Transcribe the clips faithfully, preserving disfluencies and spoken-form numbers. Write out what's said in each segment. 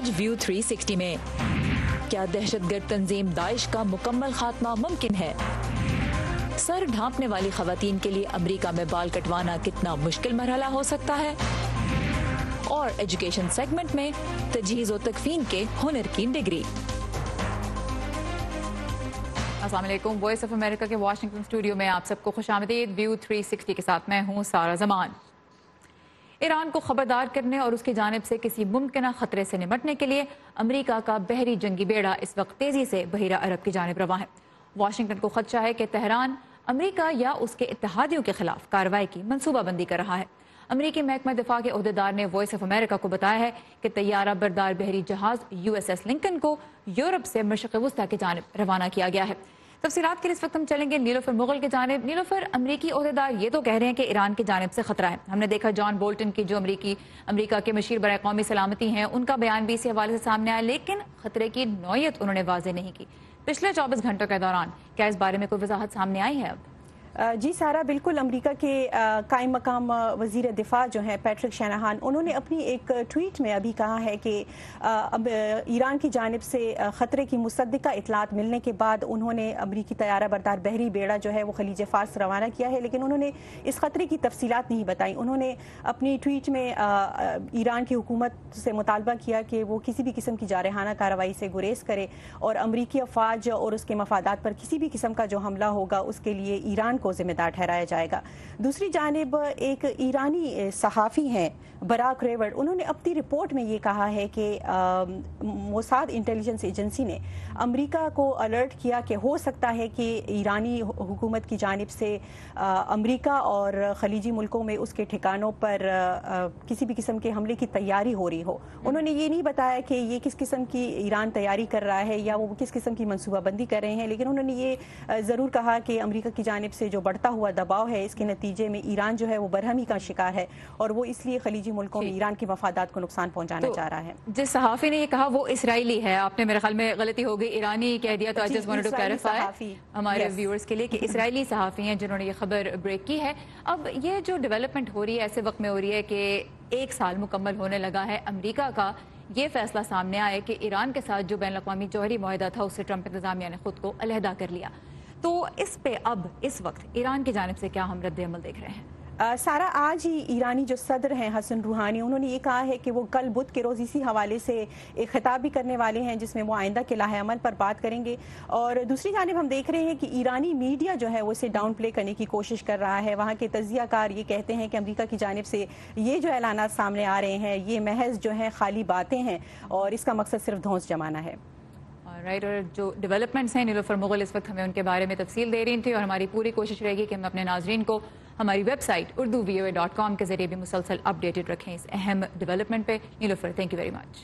آج view three sixty میں کیا دہشت گرد تنظیم داعش کا مکمل خاتمہ ممکن ہے؟ سر ڈھانپنے والی خواتین کے لیے امریکہ میں بال کٹوانا کتنا مشکل مرحلہ ہو سکتا ہے؟ اور ایجوکیشن سیگمنٹ میں تجہیز و تکفین کے ہنر کی ڈگری۔ السلام علیکم، وائس آف امریکہ کے واشنگٹن اسٹوڈیو میں آپ سب کو خوش آمدید۔ ویو تھری سکسٹی کے ساتھ میں ہوں سارا زمان۔ ایران کو خبردار کرنے اور اس کی جانب سے کسی ممکنہ خطرے سے نمٹنے کے لیے امریکہ کا بحری جنگی بیڑا اس وقت تیزی سے بحیرہ عرب کی جانب رواں ہے۔ واشنگٹن کو خدشہ ہے کہ تہران امریکہ یا اس کے اتحادیوں کے خلاف کارروائی کی منصوبہ بندی کر رہا ہے۔ امریکی محکمہ دفاع کے عہدیدار نے وائس آف امریکہ کو بتایا ہے کہ طیارہ بردار بحری جہاز یو ایس ایس لنکن کو یورپ سے مشرق وسطیٰ کی جانب روانہ کیا گیا ہے۔ تفصیلات کے لیے اس وقت ہم چلیں گے نیلوفر مغل کی جانب۔ نیلوفر، امریکی عہدیدار یہ تو کہہ رہے ہیں کہ ایران کی جانب سے خطرہ ہے۔ ہم نے دیکھا جان بولٹن کی جو امریکی امریکہ کے مشیر برائے قومی سلامتی ہیں، ان کا بیان بھی اسی حوالے سے سامنے آیا، لیکن خطرے کی نوعیت انہوں نے واضح نہیں کی۔ پچھلے چوبیس گھنٹوں کے دوران کیا اس بارے میں کوئی وضاحت سامنے آئی ہے اب؟ جی سارا، بالکل۔ امریکہ کے قائم مقام وزیر دفاع جو ہیں پیٹرک شینہان، انہوں نے اپنی ایک ٹویٹ میں ابھی کہا ہے کہ اب ایران کی جانب سے خطرے کی مصدقہ اطلاعات ملنے کے بعد انہوں نے امریکی طیارہ بردار بحری بیڑا جو ہے وہ خلیج فارس روانہ کیا ہے، لیکن انہوں نے اس خطرے کی تفصیلات نہیں بتائیں۔ انہوں نے اپنی ٹویٹ میں ایران کی حکومت سے مطالبہ کیا کہ وہ کسی بھی قسم کی جارحانہ کارروائی سے گریز کرے اور امریکی افواج اور اس کے مفادات پر کسی بھی قسم کا جو حملہ ہوگا اس کے لیے ایران کو ذمہ دار ٹھہرایا جائے گا۔ دوسری جانب ایک ایرانی صحافی ہیں براک ریورڈ، انہوں نے اپنی رپورٹ میں یہ کہا ہے کہ موساد انٹیلیجنس ایجنسی نے امریکہ کو الرٹ کیا کہ ہو سکتا ہے کہ ایرانی حکومت کی جانب سے امریکہ اور خلیجی ملکوں میں اس کے ٹھکانوں پر کسی بھی قسم کے حملے کی تیاری ہو رہی ہو۔ انہوں نے یہ نہیں بتایا کہ یہ کس قسم کی ایران تیاری کر رہا ہے یا وہ کس قسم کی منصوبہ بندی کر رہے ہیں، لیکن انہوں نے یہ ضرور کہا کہ امریکہ کی جانب سے جو بڑھتا ہوا دباؤ ہے اس کے نتیجے میں ایران جو ہے وہ برہمی کا شکار ہے اور وہ اس لیے خلیجی ملکوں میں ایران کے مفادات کو نقصان پہنچانا چاہ رہا ہے۔ جس صحافی نے یہ کہا وہ اسرائیلی ہے، آپ نے میرے خیال میں غلطی ہو گئی، ایرانی کہہ دیا، تو I just wanted to clarify ہمارے ویورز کے لیے کہ اسرائیلی صحافی ہیں جنہوں نے یہ خبر بریک کی ہے۔ اب یہ جو ڈیولپمنٹ ہو رہی ہے ایسے وقت میں ہو رہی ہے کہ ایک سال مکمل ہونے لگا ہے امریکہ کا یہ فیصلہ سامنے آئے کہ ایران کے ساتھ جو بین الاقوامی جوہری معاہدہ تھا اس سے ٹرمپ انتظامیہ نے خود کو علیحدہ کر لیا، تو اس پہ اب اس وقت ایران کی جانب سے کیا ہم رد عمل دیکھ رہے ہیں؟ سارا، آج ہی ایرانی جو صدر ہیں حسن روحانی، انہوں نے یہ کہا ہے کہ وہ کل بدھ کے روز اسی حوالے سے ایک خطاب بھی کرنے والے ہیں جس میں وہ آئندہ کے لاہ عمل پر بات کریں گے۔ اور دوسری جانب ہم دیکھ رہے ہیں کہ ایرانی میڈیا جو ہے وہ اسے ڈاؤن پلے کرنے کی کوشش کر رہا ہے۔ وہاں کے تجزیہ کار یہ کہتے ہیں کہ امریکہ کی جانب سے یہ جو اعلانات سامنے آ رہے ہیں یہ محض جو ہیں خالی باتیں ہیں اور اس کا مقصد صرف دھونس جمانا ہے۔ رائٹ، اور جو ڈیولپمنٹس ہیں نیلوفر مغل اس وقت ہمیں ان کے بارے میں تفصیل دے رہی تھی، اور ہماری پوری کوشش رہے گی کہ ہم اپنے ناظرین کو ہماری website Urdu V O A dot com کے ذریعے بھی مسلسل اپڈیٹڈ رکھیں اس اہم ڈیولپمنٹ پہ۔ Nilofar, thank you very much.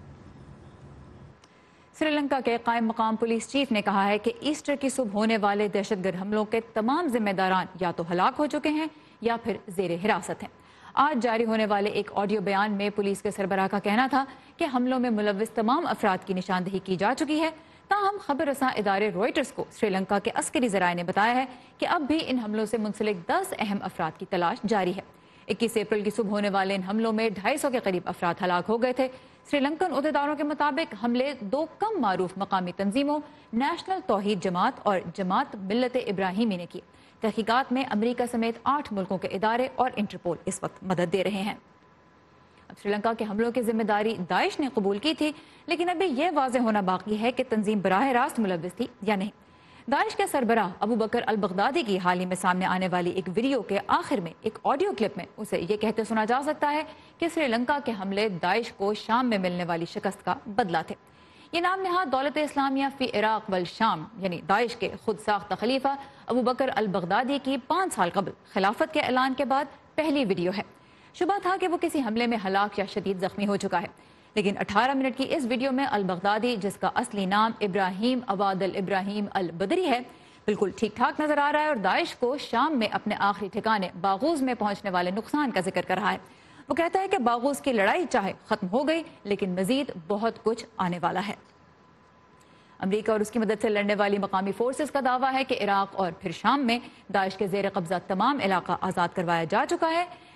Sri Lanka کے قائم مقام پولیس چیف نے کہا ہے کہ ایسٹر کی صبح ہونے والے دہشت گرد حملوں کے تمام ذمہ داران یا تو ہلاک ہو چکے ہیں یا پھر زیر حراست ہیں۔ آج جاری ہونے والے ایک آڈیو بیان میں پولیس کے سربراہ کا کہنا تھا کہ حملوں میں ملوث تمام افراد کی نشاندہی کی جا چکی ہے، تاہم خبر رساں ادارے روئٹرز کو سری لنکا کے عسکری ذرائع نے بتایا ہے کہ اب بھی ان حملوں سے منسلک دس اہم افراد کی تلاش جاری ہے۔ اکیس اپریل کی صبح ہونے والے ان حملوں میں ڈھائی سو کے قریب افراد ہلاک ہو گئے تھے۔ سری لنکن عہدیداروں کے مطابق حملے دو کم معروف مقامی تنظیموں نیشنل توحید جماعت اور جماعت ملت ابراہیمی نے کی۔ تحقیقات میں امریکہ سمیت آٹھ ملکوں کے ادارے اور انٹرپول اس وقت مدد دے رہے ہیں۔ اب سری لنکا کے حملوں کی ذمہ داری داعش نے قبول کی تھی، لیکن ابھی یہ واضح ہونا باقی ہے کہ تنظیم براہ راست ملوث تھی یا نہیں۔ داعش کے سربراہ ابو بکر البغدادی کی حال ہی میں سامنے آنے والی ایک ویڈیو کے آخر میں ایک آڈیو کلپ میں اسے یہ کہتے سنا جا سکتا ہے کہ سری لنکا کے حملے داعش کو شام میں ملنے والی شکست کا بدلہ تھے۔ یہ نام نہاد دولت اسلامیہ فی عراق والشام یعنی داعش کے خود ساختہ خلیفہ ابو بکر البغدادی کی پانچ سال قبل خلافت کے اعلان کے بعد پہلی ویڈیو ہے۔ شبہ تھا کہ وہ کسی حملے میں ہلاک یا شدید زخمی ہو چکا ہے، لیکن اٹھارہ منٹ کی اس ویڈیو میں البغدادی، جس کا اصلی نام ابراہیم عواد الابراہیم البدری ہے، بالکل ٹھیک ٹھاک نظر آ رہا ہے اور داعش کو شام میں اپنے آخری ٹھکانے باغوز میں پہنچنے والے نقصان کا ذکر کر رہا ہے۔ وہ کہتا ہے کہ باغوز کی لڑائی چاہے ختم ہو گئی لیکن مزید بہت کچھ آنے والا ہے۔ امریکہ اور اس کی مدد سے لڑنے والی مقامی فورسز کا دعویٰ ہے کہ عراق اور پھر شام میں داعش کے زیر قبضہ تمام علاقہ آزاد کروایا جا چکا ہے،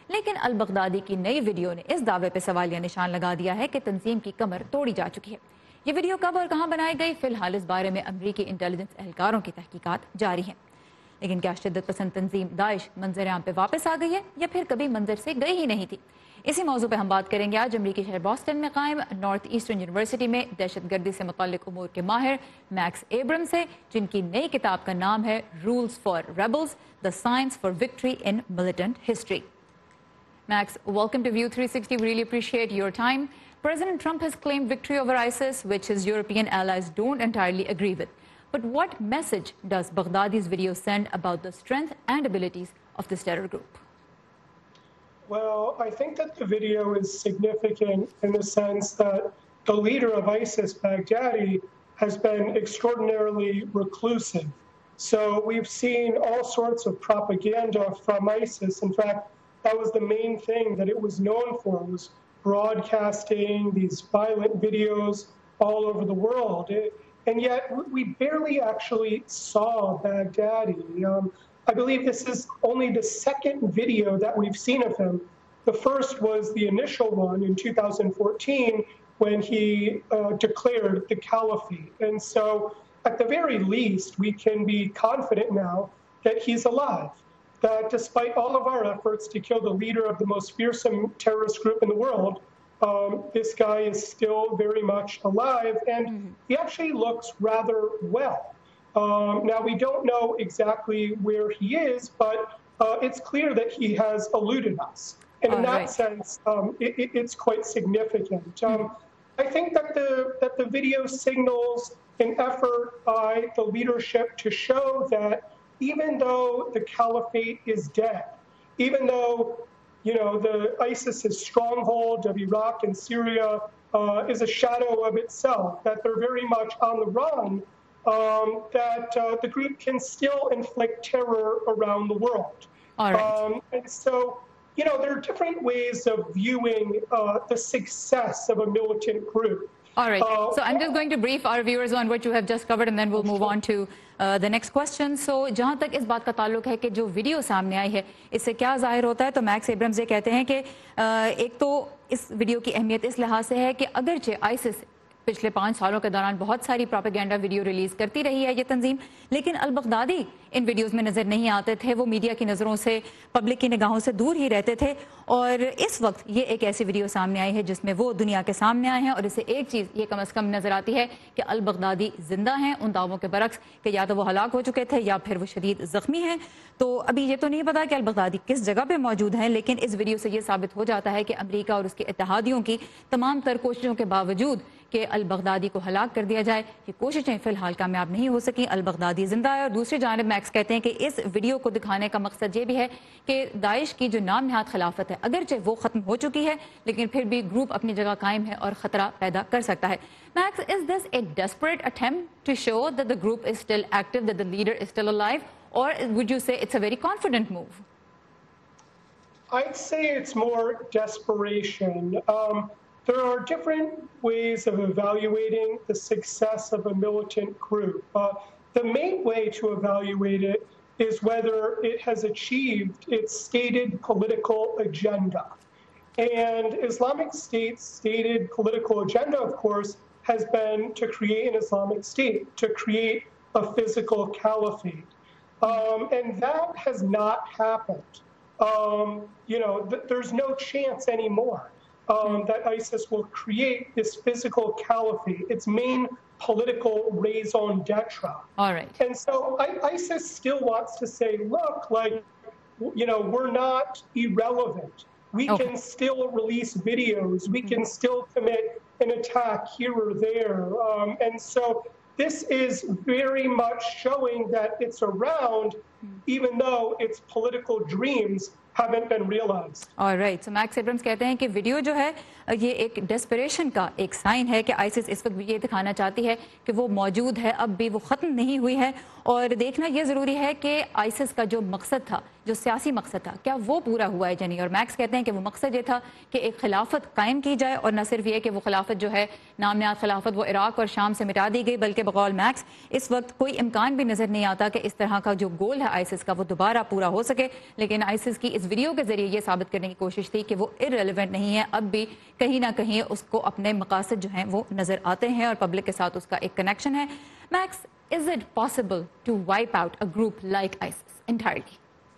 لیکن البغدادی کی نئی ویڈیو نے اس دعوے پہ سوالیہ نشان لگا دیا ہے کہ تنظیم کی کمر توڑی جا چکی ہے۔ یہ ویڈیو کب اور کہاں بنائی گئی، فی الحال اس بارے میں امریکی انٹیلیجنس اہلکاروں کی تحقیقات جاری ہیں۔ لیکن کیا شدت پسند تنظیم داعش منظر عام پہ واپس آ گئی ہے یا پھر کبھی منظر سے گئی ہی نہیں تھی؟ اسی موضوع پہ ہم بات کریں گے آج امریکی شہر بوسٹن میں قائم نارتھ ایسٹرن یونیورسٹی میں دہشت گردی سے متعلق امور کے ماہر میکس ایبرم سے، جن کی نئی کتاب کا نام ہے rules for rebels, the science for victory in militant history. Max, welcome to View three sixty. We really appreciate your time. President Trump has claimed victory over ISIS, which his European allies don't entirely agree with. But what message does Baghdadi's video send about the strength and abilities of this terror group? Well, I think that the video is significant in the sense that the leader of ISIS, Baghdadi, has been extraordinarily reclusive. So we've seen all sorts of propaganda from ISIS. In fact, that was the main thing that it was known for, was broadcasting these violent videos all over the world. It, and yet we barely actually saw Baghdadi. Um, I believe this is only the second video that we've seen of him. The first was the initial one in two thousand fourteen when he uh, declared the caliphate. And so at the very least, we can be confident now that he's alive. That despite all of our efforts to kill the leader of the most fearsome terrorist group in the world, um, this guy is still very much alive, and mm-hmm. he actually looks rather well. Um, now, we don't know exactly where he is, but uh, it's clear that he has eluded us. And all in that right. sense, um, it, it, it's quite significant. Um, mm-hmm. I think that the, that the video signals an effort by the leadership to show that even though the caliphate is dead, even though, you know, the ISIS's stronghold of Iraq and Syria uh, is a shadow of itself, that they're very much on the run, um, that uh, the group can still inflict terror around the world. All right. Um, and so, you know, there are different ways of viewing uh, the success of a militant group. All right. Uh, so I'm just going to brief our viewers on what you have just covered, and then we'll move on to uh, the next question. So جہاں تک اس بات کا تعلق ہے کہ جو video سامنے آئی ہے اس سے کیا ظاہر ہوتا ہے، تو میکس ایبرمز یہ کہتے ہیں کہ ایک تو اس ویڈیو کی اہمیت اس لحاظ سے ہے کہ اگرچہ آئسس پچھلے پانچ سالوں کے دوران بہت ساری پروپیگنڈا ویڈیو ریلیز کرتی رہی ہے یہ تنظیم، لیکن البغدادی ان ویڈیوز میں نظر نہیں آتے تھے، وہ میڈیا کی نظروں سے، پبلک کی نگاہوں سے دور ہی رہتے تھے، اور اس وقت یہ ایک ایسی ویڈیو سامنے آئی ہے جس میں وہ دنیا کے سامنے آئے ہیں، اور اسے ایک چیز یہ کم از کم نظر آتی ہے کہ البغدادی زندہ ہیں، ان دعووں کے برعکس کہ یا تو وہ ہلاک ہو چکے تھے یا پھر وہ شدید زخمی ہیں۔ تو ابھی یہ تو نہیں پتا کہ البغدادی کس جگہ پہ موجود ہیں، لیکن اس ویڈیو سے یہ ثابت ہو جاتا ہے کہ امریکہ اور اس کے اتحادیوں کی تمام تر کوششوں کے باوجود کہ البغدادی کو ہلاک کر دیا جائے، یہ کوششیں فی الحال کامیاب نہیں ہو سکیں، البغدادی زندہ ہے۔ اور دوسری جانب میکس کہتے ہیں کہ اس ویڈیو کو دکھانے کا مقصد یہ بھی ہے کہ داعش کی جو نام نہاد خلافت ہے اگرچہ وہ ختم ہو چکی ہے، لیکن پھر بھی گروپ اپنی جگہ قائم ہے اور خطرہ پیدا کر سکتا ہے۔ Max, is this a desperate attempt to show that the group is still active, that the leader is still alive, or would you say it's a very confident move? I'd say it's more desperation. Um, There are different ways of evaluating the success of a militant group. Uh, the main way to evaluate it is whether it has achieved its stated political agenda. And Islamic State's stated political agenda, of course, has been to create an Islamic State, to create a physical caliphate. Um, and that has not happened. Um, you know, th- there's no chance anymore. Um, that ISIS will create this physical caliphate, its main political raison d'etre. All right. And so I, ISIS still wants to say, look, like, you know, we're not irrelevant. We okay. can still release videos. We can still commit an attack here or there. Um, and so this is very much showing that it's around, even though its political dreams haven't been realized. All right. So Max Abrams کہتے ہیں کہ video جو ہے یہ ایک desperation کا ایک sign ہے کہ آئسس اس وقت یہ دکھانا چاہتی ہے کہ وہ موجود ہے، اب بھی وہ ختم نہیں ہوئی ہے، اور دیکھنا یہ ضروری ہے کہ آئیسس کا جو مقصد تھا, جو سیاسی مقصد تھا, کیا وہ پورا ہوا ہے جنی. اور میکس کہتے ہیں کہ وہ مقصد یہ تھا کہ ایک خلافت قائم کی جائے, اور نہ صرف یہ کہ وہ خلافت جو ہے نام نہاد خلافت وہ عراق اور شام سے مٹا دی گئی, بلکہ بقول میکس اس وقت کوئی امکان بھی نظر نہیں آتا کہ اس طرح کا جو گول ہے آئیسس کا وہ دوبارہ پورا ہو سکے. لیکن آئیسس کی اس ویڈیو کے ذریعے یہ ثابت کرنے کی کوشش تھی کہ وہ ارریلیونٹ نہیں ہے, اب بھی کہیں نہ کہیں اس کو اپنے مقاصد جو ہیں وہ نظر آتے ہیں اور پبلک کے ساتھ اس کا ایک کنیکشن ہے. Max, is it possible to wipe out a group like ISIS entirely?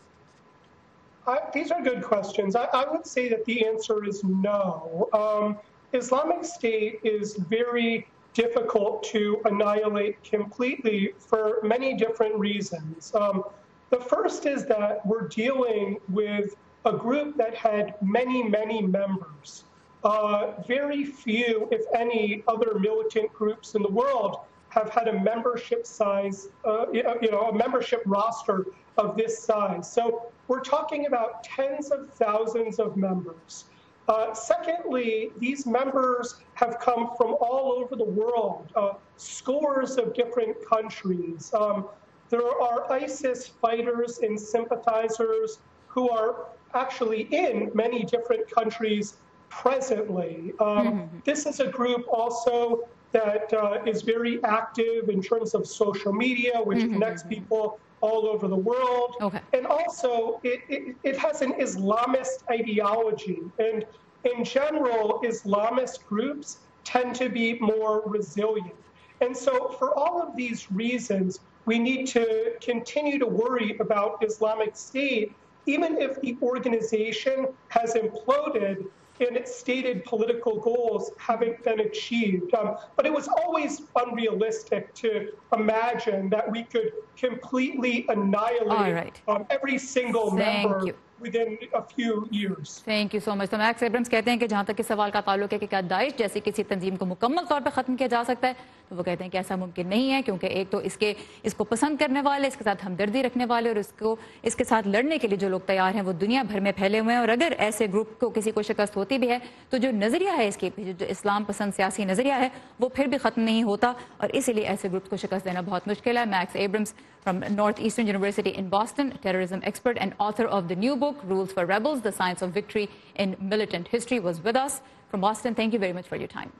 Uh, these are good questions. I, I would say that the answer is no. Um, Islamic State is very difficult to annihilate completely for many different reasons. Um, the first is that we're dealing with a group that had many, many members. Uh, very few, if any, other militant groups in the world have had a membership size, uh, you know, a membership roster of this size. So we're talking about tens of thousands of members. Uh, secondly, these members have come from all over the world, uh, scores of different countries. Um, there are ISIS fighters and sympathizers who are actually in many different countries presently. Um, mm-hmm. This is a group also that uh, is very active in terms of social media, which mm-hmm. connects people all over the world. Okay. And also, it, it, it has an Islamist ideology. And in general, Islamist groups tend to be more resilient. And so for all of these reasons, we need to continue to worry about Islamic State, even if the organization has imploded and its stated political goals haven't been achieved. Um, but it was always unrealistic to imagine that we could completely annihilate right. um, every single Thank member you. within a few years. Thank you so much. تو Max Abrams کہتے ہیں کہ جہاں تک اس سوال کا تعلق ہے کہ کیا داعش جیسی کسی تنظیم کو مکمل طور پر ختم کیا جا سکتا ہے, تو وہ کہتے ہیں کہ ایسا ممکن نہیں ہے, کیونکہ ایک تو اس کے اس کو پسند کرنے والے, اس کے ساتھ ہمدردی رکھنے والے اور اس کو اس کے ساتھ لڑنے کے لیے جو لوگ تیار ہیں وہ دنیا بھر میں پھیلے ہوئے ہیں. اور اگر ایسے گروپ کو کسی کو شکست ہوتی بھی ہے تو جو نظریہ ہے اس کے جو اسلام پسند سیاسی نظریہ ہے وہ پھر بھی ختم نہیں ہوتا, اور اسی لیے ایسے گروپس کو شکست دینا بہت مشکل ہے. Max Abrams from Northeastern University in Boston, terrorism expert and author of the new book Rules for Rebels, The Science of Victory in Militant History, was with us from Boston. Thank you very much for your time.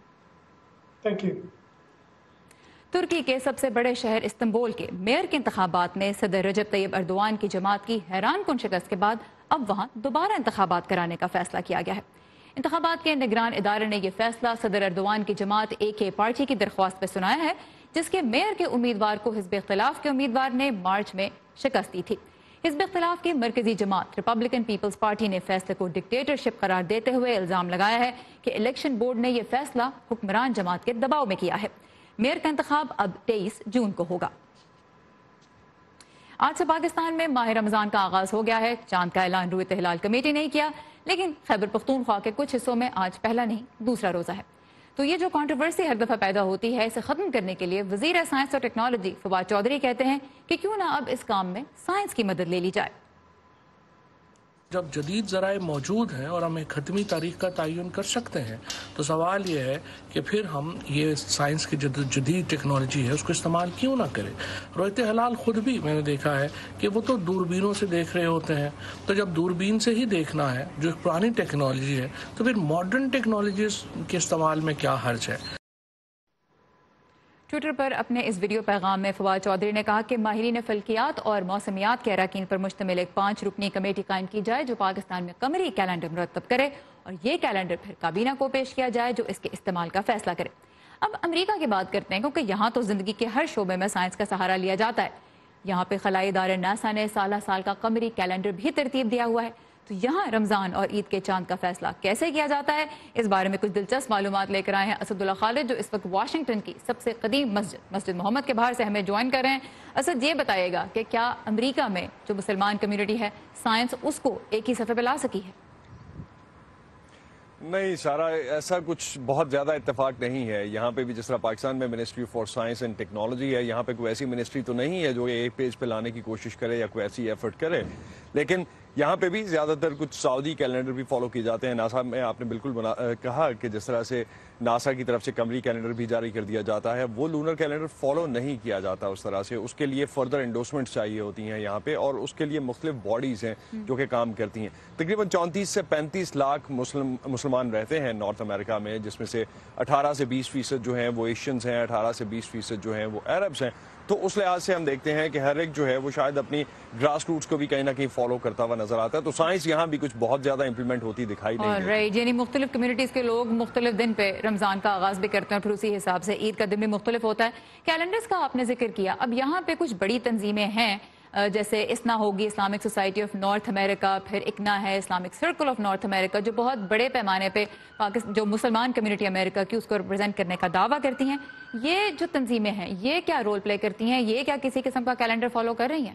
Thank you. ترکی کے سب سے بڑے شہر Istanbul کے mayor کے انتخابات میں صدر رجب طیب اردوان کی جماعت کی حیران کن شکست کے بعد اب وہاں دوبارہ انتخابات کرانے کا فیصلہ کیا گیا ہے. انتخابات کے نگران ادارے نے یہ فیصلہ صدر اردوان کی جماعت اے کے پارٹی کی درخواست پہ سنایا ہے, جس کے میئر کے امیدوار کو حزب اختلاف کے امیدوار نے مارچ میں شکست دی تھی. حزب اختلاف کی مرکزی جماعت ریپبلکن پیپلز پارٹی نے فیصلے کو ڈکٹیٹرشپ قرار دیتے ہوئے الزام لگایا ہے کہ الیکشن بورڈ نے یہ فیصلہ حکمران جماعت کے دباؤ میں کیا ہے. میئر کا انتخاب اب تیئیس جون کو ہوگا. آج سے پاکستان میں ماہ رمضان کا آغاز ہو گیا ہے. چاند کا اعلان روئے ہلال کمیٹی نے کیا, لیکن خیبر پختونخوا کے کچھ حصوں میں آج پہلا نہیں دوسرا روزہ ہے. تو یہ جو کنٹروورسی ہر دفعہ پیدا ہوتی ہے, اسے ختم کرنے کے لیے وزیر سائنس اور ٹیکنالوجی فواد چودھری کہتے ہیں کہ کیوں نہ اب اس کام میں سائنس کی مدد لے لی جائے. جب جدید ذرائع موجود ہیں اور ہم ایک ختمی تاریخ کا تعین کر سکتے ہیں, تو سوال یہ ہے کہ پھر ہم یہ سائنس کی جدید ٹیکنالوجی ہے اس کو استعمال کیوں نہ کریں. رویت ہلال خود بھی میں نے دیکھا ہے کہ وہ تو دوربینوں سے دیکھ رہے ہوتے ہیں, تو جب دوربین سے ہی دیکھنا ہے جو ایک پرانی ٹیکنالوجی ہے, تو پھر ماڈرن ٹیکنالوجیز کے استعمال میں کیا حرج ہے. ٹویٹر پر اپنے اس ویڈیو پیغام میں فواد چودھری نے کہا کہ ماہرین فلکیات اور موسمیات کے اراکین پر مشتمل ایک پانچ رکنی کمیٹی قائم کی جائے جو پاکستان میں قمری کیلنڈر مرتب کرے, اور یہ کیلنڈر پھر کابینہ کو پیش کیا جائے جو اس کے استعمال کا فیصلہ کرے. اب امریکہ کی بات کرتے ہیں, کیونکہ یہاں تو زندگی کے ہر شعبے میں سائنس کا سہارا لیا جاتا ہے. یہاں پہ خلائی ادارے ناسا نے سالہ سال کا قمری کیلنڈر بھی ترتیب دیا ہوا ہے. تو یہاں رمضان اور عید کے چاند کا فیصلہ کیسے کیا جاتا ہے, اس بارے میں کچھ دلچسپ معلومات لے کر آئے ہیں اسد اللہ خالد, جو اس وقت واشنگٹن کی سب سے قدیم مسجد مسجد محمد کے باہر سے ہمیں جوائن کر رہے ہیں. اسد, یہ بتائیے گا کہ کیا امریکہ میں جو مسلمان کمیونٹی ہے سائنس اس کو ایک ہی صفحے پہ لا سکی ہے؟ نہیں سارا, ایسا کچھ بہت زیادہ اتفاق نہیں ہے. یہاں پہ بھی جس طرح پاکستان میں ministry for science and technology ہے, یہاں پہ کوئی ایسی منسٹری تو نہیں ہے جو ایک پیج پہ لانے کی کوشش کرے یا کوئی ایسی ایفرٹ کرے. لیکن یہاں پہ بھی زیادہ تر کچھ سعودی کیلنڈر بھی فالو کیے جاتے ہیں. ناسا میں آپ نے بالکل بنا کہا کہ جس طرح سے ناسا کی طرف سے قمری کیلنڈر بھی جاری کر دیا جاتا ہے، وہ لونر کیلنڈر فالو نہیں کیا جاتا اس طرح سے. اس کے لیے فردر انڈورسمنٹس چاہیے ہوتی ہیں یہاں پہ، اور اس کے لیے مختلف باڈیز ہیں جو کہ کام کرتی ہیں. تقریباً چونتیس سے پینتیس لاکھ مسلم مسلمان رہتے ہیں نارتھ امریکہ میں، جس میں سے اٹھارہ سے بیس فیصد جو ہیں وہ ایشینز ہیں، اٹھارہ سے بیس فیصد جو ہیں وہ عربس ہیں. تو اس لحاظ سے ہم دیکھتے ہیں کہ ہر ایک جو ہے وہ شاید اپنی گراس روٹس کو بھی کہیں نہ کہیں فالو کرتا ہوا نظر آتا ہے. تو سائنس یہاں بھی کچھ بہت زیادہ امپلیمنٹ ہوتی دکھائی نہیں دیتی. رائٹ، یعنی مختلف کمیونٹیز کے لوگ مختلف دن پہ رمضان کا آغاز بھی کرتے ہیں، پھر اسی حساب سے عید کا دن بھی مختلف ہوتا ہے. کیلنڈرز کا آپ نے ذکر کیا، اب یہاں پہ کچھ بڑی تنظیمیں ہیں جیسے اسنا ہوگی، Islamic Society of North America, پھر اکنا ہے Islamic Circle of North America, جو بہت بڑے پیمانے پہ پاکستان جو مسلمان کمیونٹی امریکہ کی اس کو ریپرزینٹ کرنے کا دعویٰ کرتی ہیں. یہ جو تنظیمیں ہیں یہ کیا رول پلے کرتی ہیں؟ یہ کیا کسی قسم کا کیلنڈر فالو کر رہی ہیں؟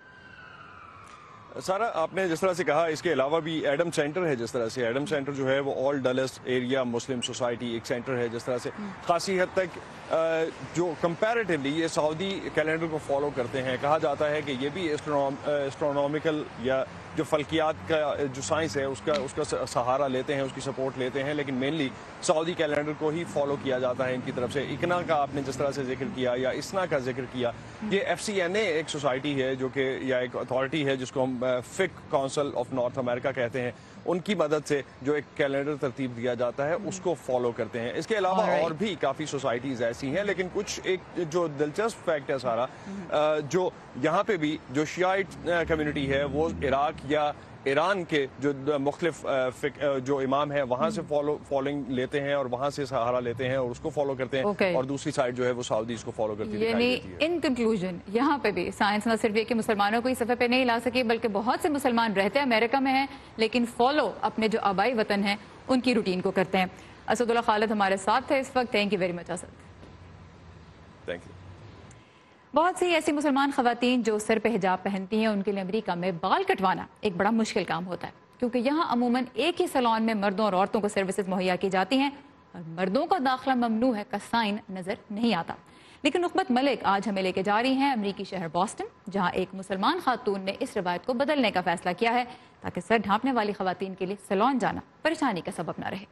سارا، آپ نے جس طرح سے کہا، اس کے علاوہ بھی ایڈم سینٹر ہے. جس طرح سے ایڈم سینٹر جو ہے وہ All Dulles Area Muslim Society ایک سینٹر ہے. جس طرح سے خاصی حد تک جو کمپیریٹیولی یہ سعودی کیلنڈر کو فالو کرتے ہیں. کہا جاتا ہے کہ یہ بھی اسٹرونومیکل یا جو فلکیات کا جو سائنس ہے اس کا اس کا سہارا لیتے ہیں، اس کی سپورٹ لیتے ہیں، لیکن مینلی سعودی کیلنڈر کو ہی فالو کیا جاتا ہے ان کی طرف سے. اکنا کا آپ نے جس طرح سے ذکر کیا یا اسنا کا ذکر کیا، یہ ایف سی این اے ایک سوسائٹی ہے جو کہ یا ایک اتھارٹی ہے جس کو ہم فک کونسل آف نارتھ امریکہ کہتے ہیں. ان کی مدد سے جو ایک کیلنڈر ترتیب دیا جاتا ہے اس کو فالو کرتے ہیں. اس کے علاوہ اور بھی کافی سوسائٹیز ایسی ہیں، لیکن کچھ ایک جو دلچسپ فیکٹ ہے سارا، جو یہاں پہ بھی جو شیعیٹ کمیونٹی ہے وہ عراق یا ایران کے جو مختلف جو امام ہیں وہاں سے فالو فالوئنگ لیتے ہیں اور وہاں سے سہارا لیتے ہیں اور اس کو فالو کرتے ہیں. okay. اور دوسری سائڈ جو ہے وہ سعودی اس کو فالو کرتی ہے. یعنی ان کنکلوژن یہاں پہ بھی سائنس نہ صرف یہ کہ مسلمانوں کو اس صفحے پہ نہیں لا سکی، بلکہ بہت سے مسلمان رہتے ہیں امریکہ میں ہیں لیکن فالو اپنے جو آبائی وطن ہیں ان کی روٹین کو کرتے ہیں. اسد اللہ خالد ہمارے ساتھ تھے اس وقت. Thank you very much Asad. Thank you. بہت سی ایسی مسلمان خواتین جو سر پہ حجاب پہنتی ہیں ان کے لیے امریکہ میں بال کٹوانا ایک بڑا مشکل کام ہوتا ہے، کیونکہ یہاں عموماً ایک ہی سیلون میں مردوں اور عورتوں کو سروسز مہیا کی جاتی ہیں اور مردوں کا داخلہ ممنوع ہے کا سائن نظر نہیں آتا. لیکن نخبت ملک آج ہمیں لے کے جا رہی ہیں امریکی شہر بوسٹن، جہاں ایک مسلمان خاتون نے اس روایت کو بدلنے کا فیصلہ کیا ہے تاکہ سر ڈھانپنے والی خواتین کے لیے سیلون جانا پریشانی کا سبب نہ رہے.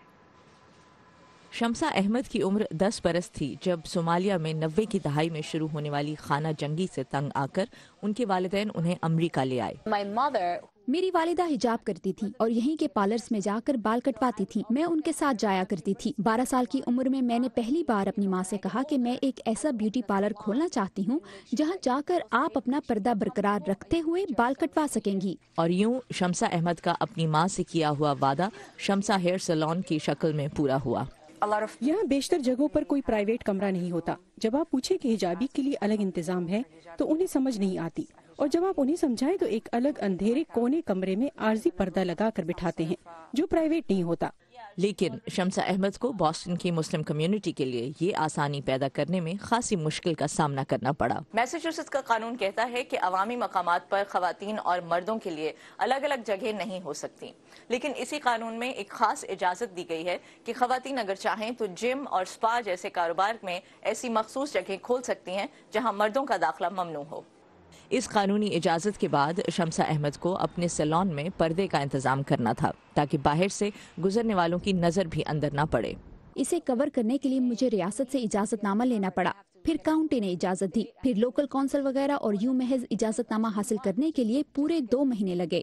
شمسہ احمد کی عمر دس برس تھی جب صومالیہ میں نوے کی دہائی میں شروع ہونے والی خانہ جنگی سے تنگ آ کر ان کے والدین انہیں امریکہ لے آئے. میری والدہ حجاب کرتی تھی اور یہیں کے پارلرز میں جا کر بال کٹواتی تھی. میں ان کے ساتھ جایا کرتی تھی. بارہ سال کی عمر میں میں نے پہلی بار اپنی ماں سے کہا کہ میں ایک ایسا بیوٹی پارلر کھولنا چاہتی ہوں جہاں جا کر آپ اپنا پردہ برقرار رکھتے ہوئے بال کٹوا سکیں گی. اور یوں شمسہ احمد کا اپنی ماں سے کیا ہوا وعدہ شمسہ ہیئر سیلون کی شکل میں پورا ہوا. یہاں بیشتر جگہوں پر کوئی پرائیویٹ کمرہ نہیں ہوتا. جب آپ پوچھیں کہ حجابی کے لیے الگ انتظام ہے تو انہیں سمجھ نہیں آتی، اور جب آپ انہیں سمجھائیں تو ایک الگ اندھیرے کونے کمرے میں عارضی پردہ لگا کر بٹھاتے ہیں جو پرائیویٹ نہیں ہوتا. لیکن شمسہ احمد کو بوسٹن کی مسلم کمیونٹی کے لیے یہ آسانی پیدا کرنے میں خاصی مشکل کا سامنا کرنا پڑا. میساچوسٹس کا قانون کہتا ہے کہ عوامی مقامات پر خواتین اور مردوں کے لیے الگ الگ جگہ نہیں ہو سکتی، لیکن اسی قانون میں ایک خاص اجازت دی گئی ہے کہ خواتین اگر چاہیں تو جم اور سپا جیسے کاروبار میں ایسی مخصوص جگہ کھول سکتی ہیں جہاں مردوں کا داخلہ ممنوع ہو. اس قانونی اجازت کے بعد شمسہ احمد کو اپنے سیلون میں پردے کا انتظام کرنا تھا تاکہ باہر سے گزرنے والوں کی نظر بھی اندر نہ پڑے. اسے کور کرنے کے لیے مجھے ریاست سے اجازت نامہ لینا پڑا، پھر کاؤنٹی نے اجازت دی، پھر لوکل کونسل وغیرہ، اور یوں محض اجازت نامہ حاصل کرنے کے لیے پورے دو مہینے لگے.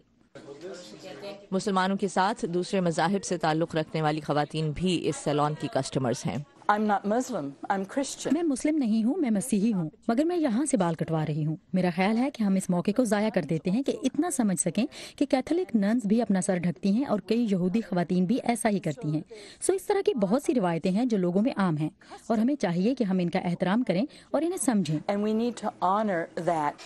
مسلمانوں کے ساتھ دوسرے مذاہب سے تعلق رکھنے والی خواتین بھی اس سیلون کی کسٹمرز ہیں. I'm not Muslim, I'm Christian. میں مسلم نہیں ہوں، میں مسیحی ہوں، مگر میں یہاں سے بال کٹوا رہی ہوں. میرا خیال ہے کہ ہم اس موقع کو ضائع کر دیتے ہیں کہ اتنا سمجھ سکیں کہ کیتھولک ننز بھی اپنا سر ڈھکتی ہیں اور کئی یہودی خواتین بھی ایسا ہی کرتی ہیں. سو اس طرح کی بہت سی روایتیں ہیں جو لوگوں میں عام ہیں اور ہمیں چاہیے کہ ہم ان کا احترام کریں اور انہیں سمجھیں. And we need to honor that.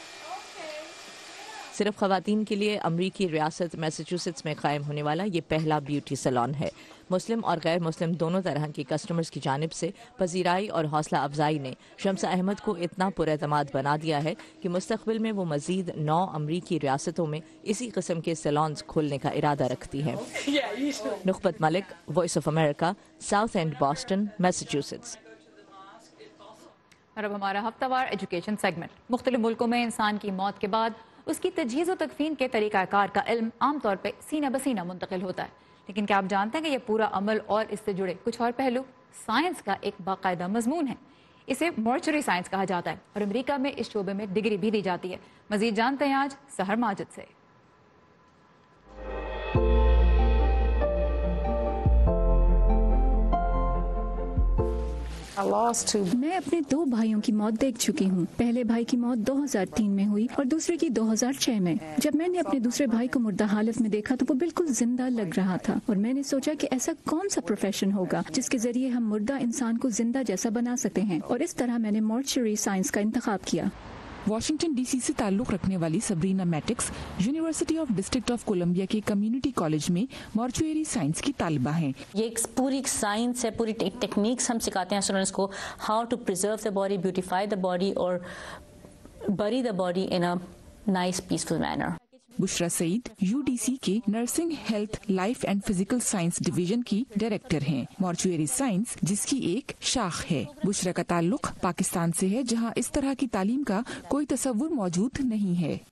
صرف خواتین کے لیے امریکی ریاست میساچوسٹس میں قائم ہونے والا یہ پہلا بیوٹی سیلون ہے. مسلم اور غیر مسلم دونوں طرح کی کسٹمرز کی جانب سے پذیرائی اور حوصلہ افزائی نے شمسہ احمد کو اتنا پر اعتماد بنا دیا ہے کہ مستقبل میں وہ مزید نو امریکی ریاستوں میں اسی قسم کے سیلونز کھولنے کا ارادہ رکھتی ہیں. Nukhbat Malik, Voice of America, South End Boston, Massachusetts. اور اب ہمارا ہفتہ وار ایجوکیشن سیگمنٹ. مختلف ملکوں میں انسان کی موت کے بعد اس کی تجہیز و تکفین کے طریقہ کار کا علم عام طور پہ سینہ بسینہ منتقل ہوتا ہے، لیکن کیا آپ جانتے ہیں کہ یہ پورا عمل اور اس سے جڑے کچھ اور پہلو؟ سائنس کا ایک باقاعدہ مضمون ہے. اسے مارچری سائنس کہا جاتا ہے اور امریکہ میں اس شعبے میں ڈگری بھی دی جاتی ہے. مزید جانتے ہیں آج سحر ماجد سے. میں اپنے دو بھائیوں کی موت دیکھ چکی ہوں. پہلے بھائی کی موت دو ہزار تین میں ہوئی اور دوسرے کی دو ہزار چھ میں. جب میں نے اپنے دوسرے بھائی کو مردہ حالت میں دیکھا تو وہ بالکل زندہ لگ رہا تھا اور میں نے سوچا کہ ایسا کون سا پروفیشن ہوگا جس کے ذریعے ہم مردہ انسان کو زندہ جیسا بنا سکتے ہیں, اور اس طرح میں نے مارچری سائنس کا انتخاب کیا. واشنگٹن ڈی سی سے تعلق رکھنے والی Sabrina Matics university of District of Columbia کے کمیونٹی کالج میں مارچوری سائنس کی طالبہ ہیں. یہ ایک پوری سائنس ہے, پوری ٹیکنیکس ہم سکھاتے ہیں اسٹوڈنٹس کو, how to preserve the body, beautify the body اور bury the body in a nice peaceful manner. Bushra Saeed U D C کے nursing, health, life and physical science division کی ڈائریکٹر ہیں. مارچوری سائنس جس کی ایک شاخ ہے. بشرا کا تعلق پاکستان سے ہے جہاں اس طرح کی تعلیم کا کوئی تصور موجود نہیں ہے.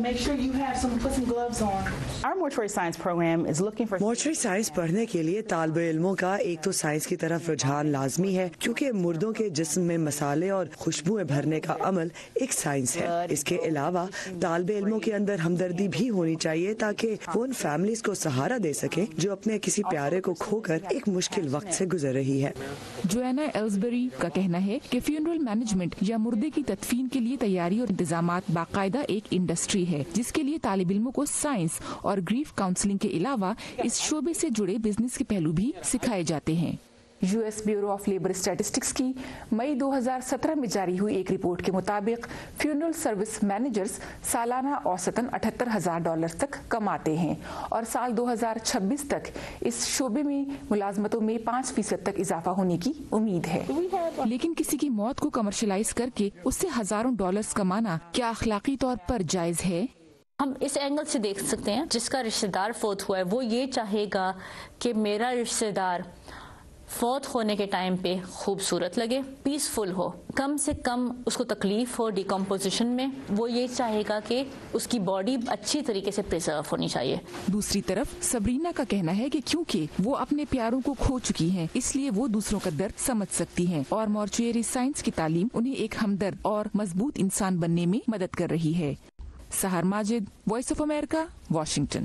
مارچری سائنس پڑھنے کے لیے طالب علموں کا ایک تو سائنس کی طرف رجحان لازمی ہے کیونکہ مردوں کے جسم میں مسالے اور خوشبوئیں بھرنے کا عمل ایک سائنس ہے. اس کے علاوہ طالب علموں کے اندر ہمدردی بھی ہونی چاہیے تاکہ وہ ان فیملیز کو سہارا دے سکیں جو اپنے کسی پیارے کو کھو کر ایک مشکل وقت سے گزر رہی ہے. جوانا ایلزبری کا کہنا ہے کہ فیونرل مینجمنٹ یا مردے کی تدفین کے لیے تیاری اور انتظامات باقاعدہ ایک انڈسٹری ہے جس کے لیے طالب علموں کو سائنس اور گریف کاؤنسلنگ کے علاوہ اس شعبے سے جڑے بزنس کے پہلو بھی سکھائے جاتے ہیں. U S Bureau of Labor Statistics کی مئی دو ہزار سترہ میں جاری ہوئی ایک رپورٹ کے مطابق فیونرل سروس مینیجرز سالانہ اوسطاً اٹھہتر ہزار ڈالر تک کماتے ہیں اور سال دو ہزار چھبیس تک اس شعبے میں ملازمتوں میں پانچ فیصد تک اضافہ ہونے کی امید ہے. لیکن کسی کی موت کو کمرشلائز کر کے اس سے ہزاروں ڈالرز کمانا کیا اخلاقی طور پر جائز ہے؟ ہم اس اینگل سے دیکھ سکتے ہیں, جس کا رشتہ دار فوت ہوا ہے وہ یہ چاہے گا کہ میرا رشتہ دار فوت ہونے کے ٹائم پہ خوبصورت لگے, پیسفل ہو, کم سے کم اس کو تکلیف ہو ڈیکمپوزیشن میں. وہ یہ چاہے گا کہ اس کی باڈی اچھی طریقے سے پریزرو ہونی چاہیے. دوسری طرف سبرینا کا کہنا ہے کہ کیونکہ وہ اپنے پیاروں کو کھو چکی ہیں اس لیے وہ دوسروں کا درد سمجھ سکتی ہیں اور مارچوری سائنس کی تعلیم انہیں ایک ہمدرد اور مضبوط انسان بننے میں مدد کر رہی ہے. Sahar Majid, Voice of America, Washington.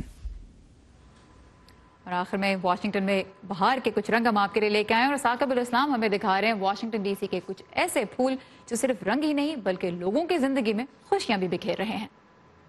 اور آخر میں واشنگٹن میں بہار کے کچھ رنگ ہم آپ کے لیے لے کے آئے ہیں اور ثاقب الاسلام ہمیں دکھا رہے ہیں واشنگٹن ڈی سی کے کچھ ایسے پھول جو صرف رنگ ہی نہیں بلکہ لوگوں کی زندگی میں خوشیاں بھی بکھیر رہے ہیں.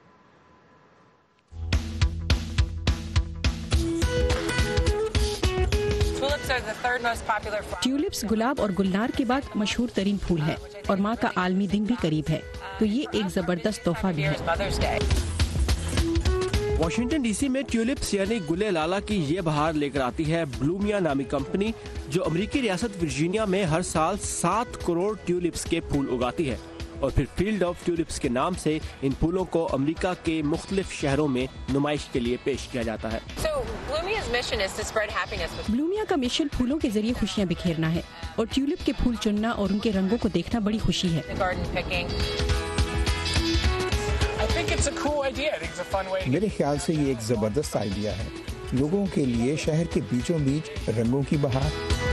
ٹیولپس گلاب اور گلنار کے بعد مشہور ترین پھول ہے اور ماں کا عالمی دن بھی قریب ہے تو یہ ایک زبردست تحفہ بھی ہے. واشنگٹن ڈی سی میں ٹیولپس یعنی گلے لالا کی یہ بہار لے کر آتی ہے بلومیا نامی کمپنی جو امریکی ریاست ورجینیا میں ہر سال سات کروڑ ٹیولپس کے پھول اگاتی ہے اور پھر فیلڈ آف ٹیولپس کے نام سے ان پھولوں کو امریکہ کے مختلف شہروں میں نمائش کے لیے پیش کیا جاتا ہے. بلومیا کا مشن پھولوں کے ذریعے خوشیاں بکھیرنا ہے اور ٹیولپ کے پھول چننا اور ان کے رنگوں کو دیکھنا بڑی خوشی ہے. میرے خیال سے یہ ایک زبردست آئیڈیا ہے لوگوں کے لیے شہر کے بیچوں بیچ رنگوں کی بہار.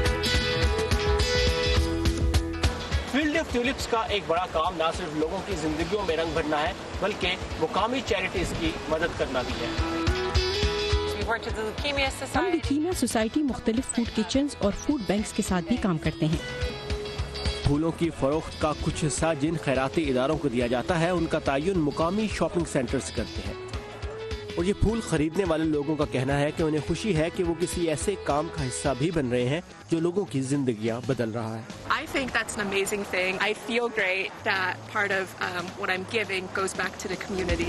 فیلڈ آف ٹیولپس کا ایک بڑا کام نہ صرف لوگوں کی زندگیوں میں رنگ بھرنا ہے بلکہ مقامی چیریٹیز کی مدد کرنا بھی ہے. ہم لیکیمیا سوسائٹی مختلف فوڈ کچنز اور فوڈ بینکس کے ساتھ بھی کام کرتے ہیں. پھولوں کی فروخت کا کچھ حصہ جن خیراتی اداروں کو دیا جاتا ہے ان کا تعین مقامی شاپنگ سینٹرز کرتے ہیں اور یہ پھول خریدنے والے لوگوں کا کہنا ہے کہ انہیں خوشی ہے کہ وہ کسی ایسے کام کا حصہ بھی بن رہے ہیں جو لوگوں کی زندگیاں بدل رہا ہے. I think that's an amazing thing. I feel great that part of um, what I'm giving goes back to the community.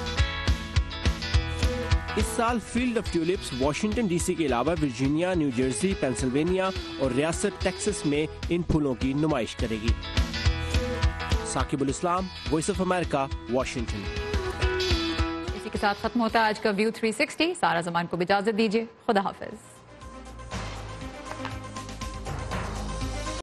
اس سال field of tulips Washington D C کے علاوہ ورجینیا, نیو جرسی, پینسلوینیا اور ریاست Texas میں ان پھولوں کی نمائش کرے گی. ثاقب الاسلام, وائس آف امریکہ, واشنگٹن. اسی کے ساتھ ختم ہوتا ہے آج کا ویو تھری سکسٹی. سارا زمان کو بھی اجازت دیجیے. خدا حافظ.